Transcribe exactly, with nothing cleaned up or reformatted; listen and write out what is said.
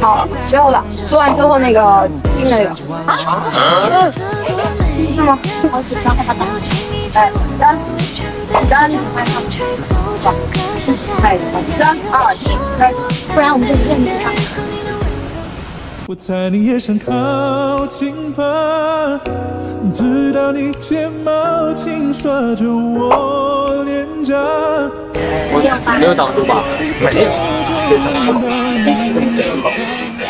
好，最后了，说完之后那个新的那个啊，嗯，是吗？好紧张，害怕打。来，三，三，害怕。好，来，三二一，开始，不然我们就不认识他。 我在你眼神靠近吧，直到你睫毛轻刷着我脸颊。 我没有挡住吧？没有。